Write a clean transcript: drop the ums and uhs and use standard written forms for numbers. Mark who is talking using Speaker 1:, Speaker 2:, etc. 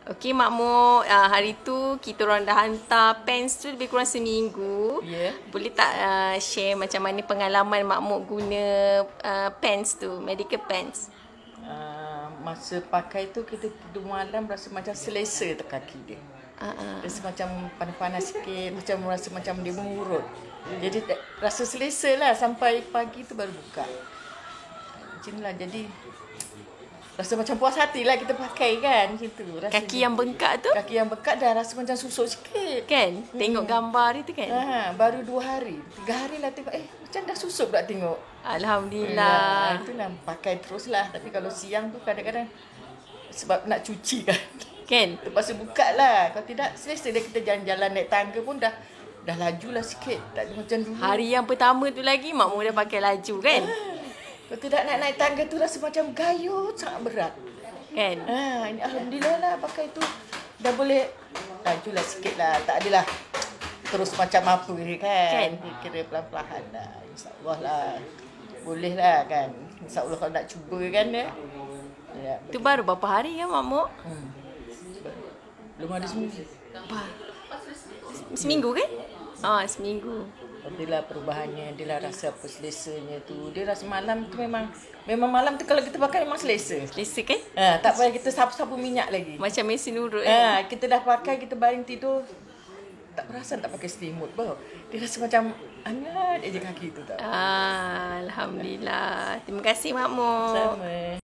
Speaker 1: Okey Makmur, hari tu kita orang dah hantar pants tu lebih kurang seminggu.
Speaker 2: Ya.
Speaker 1: Boleh tak share macam mana pengalaman Makmur guna pants tu, medical pants?
Speaker 2: Masa pakai tu kita tidur malam rasa macam selesa tu kaki dia. Rasa macam panas-panas sikit, rasa macam dia mengurut. Jadi rasa selesa lah sampai pagi tu baru buka. Macam lah, jadi rasa macam puas hati lah kita pakai kan. Macam tu.
Speaker 1: Kaki yang bengkak tu?
Speaker 2: Kaki yang bengkak dah rasa macam susuk sikit.
Speaker 1: Kan? Tengok gambar itu kan?
Speaker 2: Baru 2 hari. 3 hari lah tengok. Macam dah susuk tak tengok.
Speaker 1: Alhamdulillah.
Speaker 2: Itulah pakai terus lah. Tapi kalau siang tu kadang-kadang sebab nak cuci kan.
Speaker 1: Kan?
Speaker 2: Terpaksa buka lah. Kalau tidak selesa dia kita jalan-jalan naik tangga pun dah laju lah sikit. Tak ada macam dulu.
Speaker 1: Hari yang pertama tu lagi Makmur dah pakai laju kan?
Speaker 2: Kalau tidak naik tangga tu rasa macam gayut, sangat berat.
Speaker 1: Kan?
Speaker 2: Ini Alhamdulillah lah pakai tu. Dah boleh laju lah sikit lah. Tak adalah terus macam apa kan. Kira pelan-pelan lah. InsyaAllah lah. Boleh lah kan. InsyaAllah kalau nak cuba kan ya.
Speaker 1: Tu baru berapa hari kan Makmur?
Speaker 2: Belum ada seminggu.
Speaker 1: Seminggu kan? Seminggu.
Speaker 2: Adalah perubahannya, dia lah rasa apa selesanya tu. Dia rasa malam tu memang malam tu kalau kita pakai memang selesa.
Speaker 1: Selesa kan?
Speaker 2: Tak payah kita sapu-sapu minyak lagi.
Speaker 1: Macam mesin urut
Speaker 2: kita dah pakai, kita baring tidur. Tak perasan tak pakai selimut pun. Dia rasa macam hangat aja kaki tu tak.
Speaker 1: Alhamdulillah. Terima kasih Makmur.
Speaker 2: Sama.